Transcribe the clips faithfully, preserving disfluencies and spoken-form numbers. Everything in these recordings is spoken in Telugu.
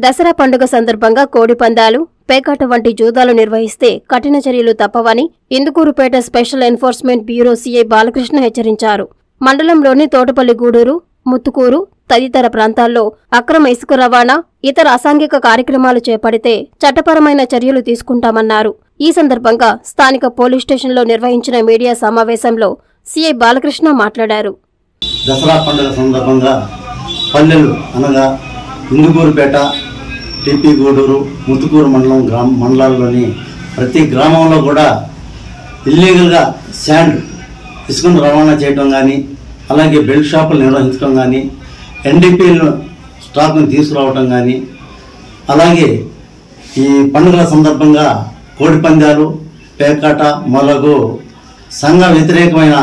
దసరా పండుగ సందర్భంగా కోడి పందాలు, పేకాట వంటి జూదాలు నిర్వహిస్తే కఠిన చర్యలు తప్పవని Indukurpet special enforcement bureau CI Balakrishna హెచ్చరించారు. మండలంలోని తోటపల్లి గూడూరు, ముత్తుకూరు తదితర ప్రాంతాల్లో అక్రమ ఇసుక రవాణా, ఇతర అసాంఘిక కార్యక్రమాలు చేపడితే చట్టపరమైన చర్యలు తీసుకుంటామన్నారు. ఈ సందర్భంగా స్థానిక పోలీస్ స్టేషన్లో నిర్వహించిన మీడియా సమావేశంలో సీఐ బాలకృష్ణ మాట్లాడారు. దసరా పండుగ సందర్భంగా పల్లెలు అనగా ఇందుకూరుపేట, టీపీ గూడూరు, ముత్తుకూరు మండలం గ్రామ మండలాల్లోని ప్రతి గ్రామంలో కూడా ఇల్లీగల్గా శాండ్ ఇసుకను రవాణా చేయడం కానీ, అలాగే బెల్ట్ షాపులు నిర్వహించడం కానీ, ఎన్డీపీలను స్టాక్ను తీసుకురావడం కానీ, అలాగే ఈ పండుగల సందర్భంగా కోడి పందాలు, పేకాట మొదలగు సంఘ వ్యతిరేకమైన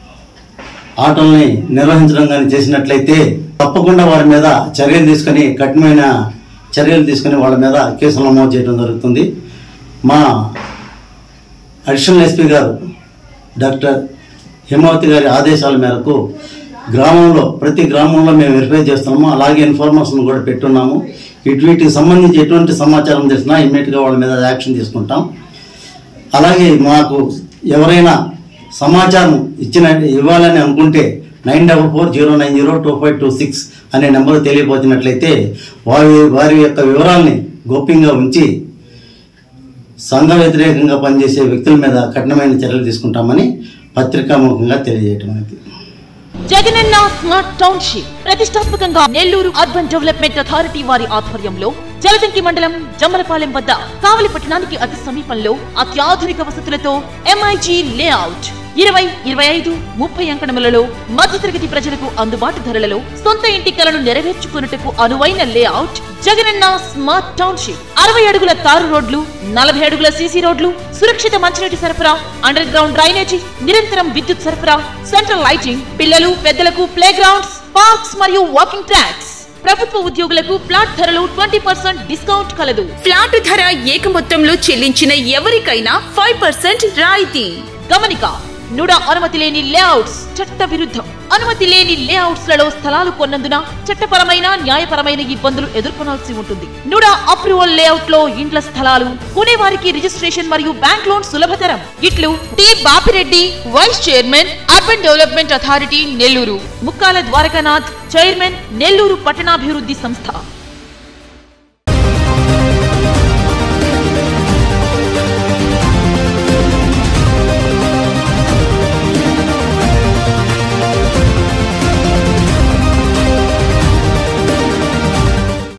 ఆటల్ని నిర్వహించడం కానీ చేసినట్లయితే తప్పకుండా వారి మీద చర్యలు తీసుకుని కఠినమైన చర్యలు తీసుకుని వాళ్ళ మీద కేసులు నమోదు చేయడం జరుగుతుంది. మా అడిషనల్ ఎస్పీ గారు డాక్టర్ హిమావతి గారి ఆదేశాల మేరకు గ్రామంలో ప్రతి గ్రామంలో మేము వెరిఫై చేస్తున్నాము. అలాగే ఇన్ఫర్మేషన్ కూడా పెట్టున్నాము. ఇటు వీటికి సంబంధించి ఎటువంటి సమాచారం తెలిసినా ఇమ్మీడియట్గా వాళ్ళ మీద యాక్షన్ తీసుకుంటాం. అలాగే మాకు ఎవరైనా సమాచారం ఇచ్చిన ఇవ్వాలని అనుకుంటే nine double four zero nine zero two five two six అనే నెంబర్ తెలియపోతున్నట్లయితే వారి వారి యొక్క వివరాల్ని గోప్యంగా ఉంచి సంఘ వ్యతిరేకంగా పనిచేసే వ్యక్తుల మీద కఠినమైన చర్యలు తీసుకుంటామని పత్రికాముఖంగా తెలియజేయటం అనేది. జగనన్న స్మార్ట్ టౌన్షిప్ ప్రతిష్టాత్మకంగా నెల్లూరు అర్బన్ డెవలప్మెంట్ అథారిటీ వారి ఆధ్వర్యంలో జలదంకి మండలం జమ్మలపాలెం వద్ద కావలి పట్టణానికి అతి సమీపంలో అత్యాధునిక వసతులతో ఎంఐజీ లేఅవుట్ ఇరవై ఇరవై ఐదు ముప్పై అంకణములలో మధ్యతరగతి ప్రజలకు అందుబాటు ధరలలో సొంత ఇంటి కలను నెరవేర్చుకున్నట్టుకు అనువైన లేఅవుట్ జగనన్న స్మార్ట్ టౌన్షిప్. అరవై అడుగుల తారు రోడ్లు, నలభై అడుగుల సీసీ రోడ్లు, సురక్షిత మంచినీటి సరఫరా, అండర్ గ్రౌండ్ డ్రైనేజీ, నిరంతరం విద్యుత్ సరఫరా, సెంట్రల్ లైటింగ్, పిల్లలు పెద్దలకు ప్లే గ్రౌండ్స్, పార్క్స్ మరియు వాకింగ్ ట్రాక్స్. ప్రభుత్వ ఉద్యోగులకు ఫ్లాట్ ధరలు ట్వంటీ పర్సెంట్ డిస్కౌంట్ కలదు. ఫ్లాట్ ధర ఏక మొత్తంలో చెల్లించిన ఎవరికైనా ఫైవ్ పర్సెంట్ రాయితీ. గమనిక: నుడా అనుమతి లేని లేఅవుట్స్ చట్ట విరుద్ధం. అనుమతి లేని లేఅవుట్స్ లలో స్థలాలు కొన్నందున చట్టపరమైన, న్యాయపరమైన ఇబ్బందులు ఎదుర్కొనాల్సి ఉంటుంది. నుడా అప్రూవల్ లేఅవుట్ లో ఇండ్ల స్థలాలు కొనేవారికి రిజిస్ట్రేషన్ మరియు బ్యాంక్ లోన్ సులభతరం. ఇట్లు T Bapireddy, vice chairman, urban development authority Nellore. Mukkala Dwarakanath, chairman, Nellore పట్టణాభివృద్ధి సంస్థ.